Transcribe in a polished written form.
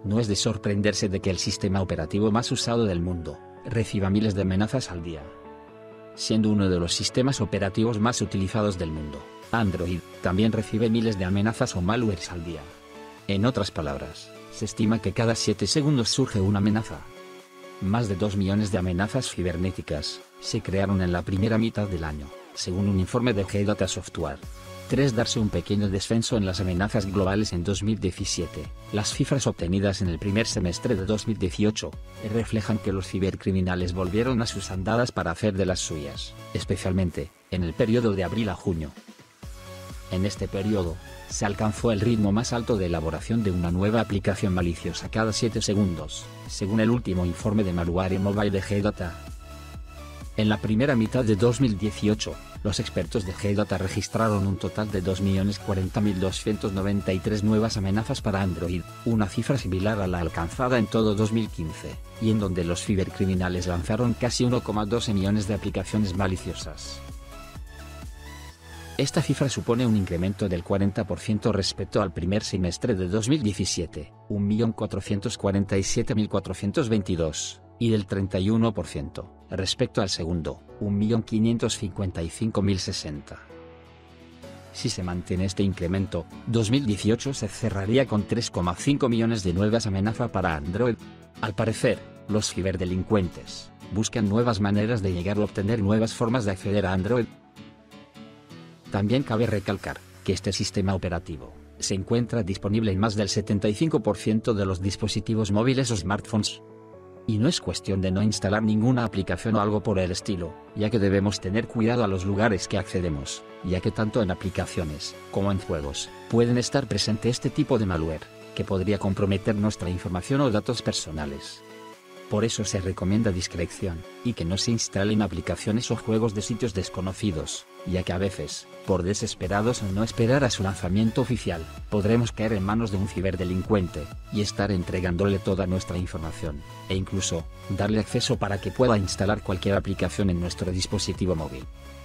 no es de sorprenderse de que el sistema operativo más usado del mundo reciba miles de amenazas al día. Siendo uno de los sistemas operativos más utilizados del mundo, Android también recibe miles de amenazas o malwares al día. En otras palabras, se estima que cada 7 segundos surge una amenaza. Más de 2 millones de amenazas cibernéticas se crearon en la primera mitad del año, según un informe de G-Data Software. Tras darse un pequeño descenso en las amenazas globales en 2017, las cifras obtenidas en el primer semestre de 2018 reflejan que los cibercriminales volvieron a sus andadas para hacer de las suyas, especialmente en el periodo de abril a junio. En este periodo, se alcanzó el ritmo más alto de elaboración de una nueva aplicación maliciosa cada 7 segundos, según el último informe de Malware Mobile de G-Data. En la primera mitad de 2018, los expertos de G-Data registraron un total de 2.040.293 nuevas amenazas para Android, una cifra similar a la alcanzada en todo 2015, y en donde los cibercriminales lanzaron casi 1,12 millones de aplicaciones maliciosas. Esta cifra supone un incremento del 40% respecto al primer semestre de 2017, 1.447.422, y del 31% respecto al segundo, 1.555.060. Si se mantiene este incremento, 2018 se cerraría con 3,5 millones de nuevas amenazas para Android. Al parecer, los ciberdelincuentes buscan nuevas maneras de llegar a obtener nuevas formas de acceder a Android. También cabe recalcar que este sistema operativo se encuentra disponible en más del 75% de los dispositivos móviles o smartphones. Y no es cuestión de no instalar ninguna aplicación o algo por el estilo, ya que debemos tener cuidado a los lugares que accedemos, ya que tanto en aplicaciones como en juegos pueden estar presente este tipo de malware, que podría comprometer nuestra información o datos personales. Por eso se recomienda discreción, y que no se instalen aplicaciones o juegos de sitios desconocidos, ya que a veces, por desesperados o no esperar a su lanzamiento oficial, podremos caer en manos de un ciberdelincuente, y estar entregándole toda nuestra información, e incluso, darle acceso para que pueda instalar cualquier aplicación en nuestro dispositivo móvil.